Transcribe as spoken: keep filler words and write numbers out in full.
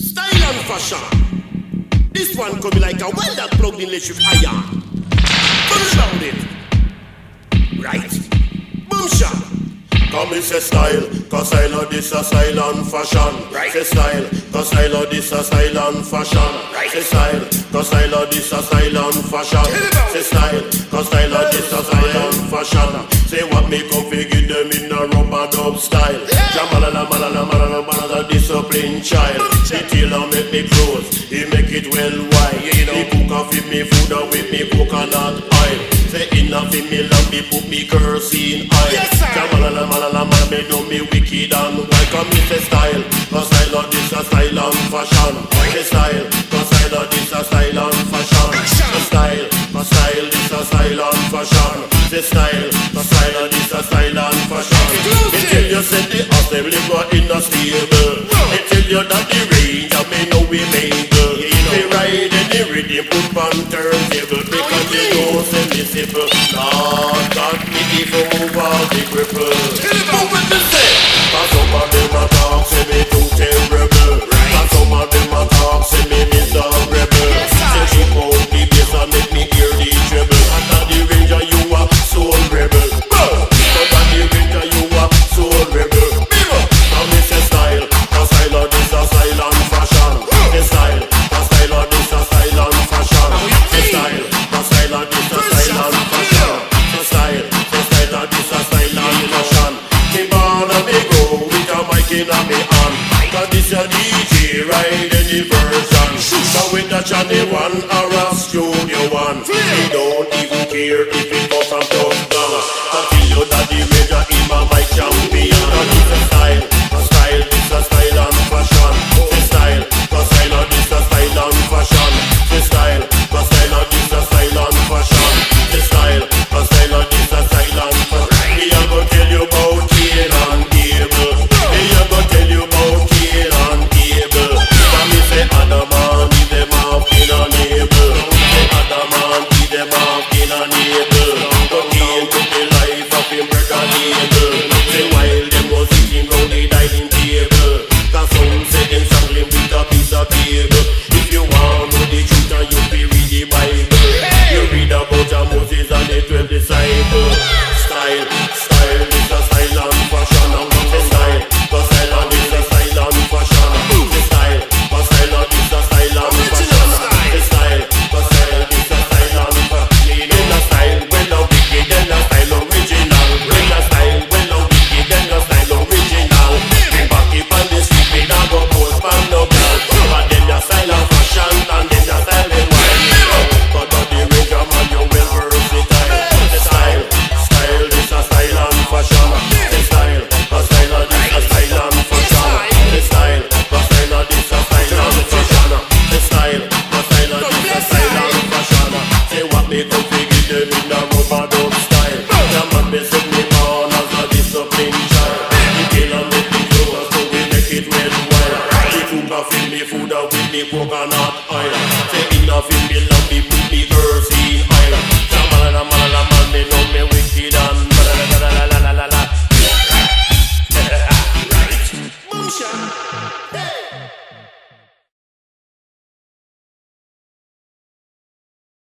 Style and fashion. This one coming like a welder plugged in electric iron. Boom shot it. Right. Boom shot. Come and say style, cause I love this a style and fashion. Right. Say style, cause I love this a style and fashion. Right. Say style, cause I love this a style and fashion. Say style, cause I love this a style and fashion. Say what me come fi give them in a rubber dub style. Jamalala malala malala malala disciplined child. The tailor make me clothes, he make it well wide. He cook and feed me food and with me coconut oil. Say enough in me love me put me kerosene oil. Jamalala malala malala me know me wicked and why come me say style, cause I love this a style and fashion. Say style, cause I love this a style and fashion. Say style, cause style this a style and fashion. Say style, cause I love this a style and fashion. Me tell you say the assembly go in a stable. Me tell you that the range and me know we mingle. Me ride in the rhythm put on turntable because you know say me simple. Lord God me give over the cripple. Move with the say. Cause some of them a talk say me too terrible. And some of them a talk say me miserable. Say she out the bass and make me hear the treble. And at the range and you a soul rebel. But at the range and you a soul rebel. Now me say style, cause style of this a style and fashion. Say style, cause style of this a style and fashion. Say style, cause style of this a style and fashion. Say style, cause style of this a style and fashion. Me born and me grow with a mic in a me hand. Cause this a D J ride any version. So with a channel one or a studio one, we don't even care if